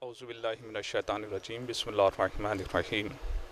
اعوذ باللہ من الشیطان الرجیم بسم اللہ الرحمن الرحیم۔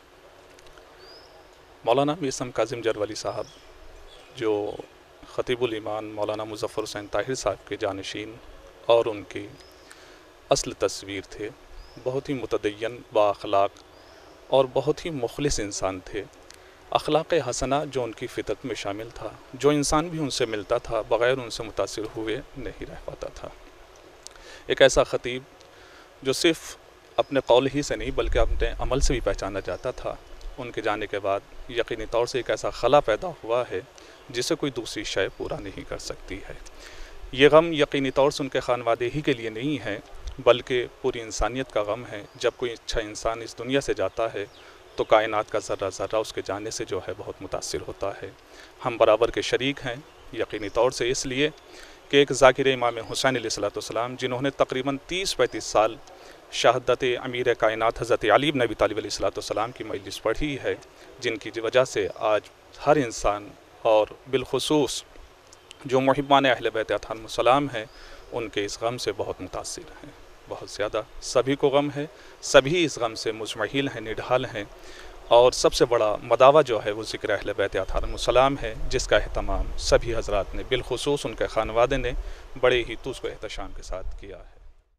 مولانا میر اسم کاظم جرولی صاحب جو خطیب الایمان مولانا مظفر حسین طاہر صاحب کے جانشین اور ان کی اصل تصویر تھے، بہت ہی متدین با اخلاق اور بہت ہی مخلص انسان تھے۔ اخلاق حسنہ جو ان کی فطرت میں شامل تھا، جو انسان بھی ان سے ملتا تھا بغیر ان سے متاثر ہوئے نہیں رہ پاتا تھا۔ ایک ایسا خطیب جو صرف اپنے قول ہی سے نہیں بلکہ اپنے عمل سے بھی پہچانا جاتا تھا، ان کے جانے کے بعد یقینی طور سے ایک ایسا خلا پیدا ہوا ہے جسے کوئی دوسری شے پورا نہیں کر سکتی ہے۔ یہ غم یقینی طور سے ان کے خانوادے ہی کے لیے نہیں ہے بلکہ پوری انسانیت کا غم ہے۔ جب کوئی اچھا انسان اس دنیا سے جاتا ہے تو کائنات کا ذرہ ذرہ اس کے جانے سے جو ہے بہت متاثر ہوتا ہے۔ ہم برابر کے شریک ہیں یقینی طور سے، اس لیے کہ ایک ذاکر امام حسین علیہ السلام جنہوں نے تقریباً 30-35 سال شہادت امیر کائنات حضرت علی بن ابی طالب علیہ السلام کی مجلس پڑھی ہے، جن کی وجہ سے آج ہر انسان اور بالخصوص جو محبان اہل بیت علیہم السلام ہیں ان کے اس غم سے بہت متاثر ہیں، بہت زیادہ۔ سبھی کو غم ہے، سبھی اس غم سے مزمحل ہیں، نڈھال ہیں، اور سب سے بڑا مداوع جو ہے وہ ذکر اہل بیت علیہم السلام ہے، جس کا اہتمام سبھی حضرات نے بالخصوص ان کے خانوادے نے بڑے ہی تُز و احتشام کے ساتھ کیا ہے۔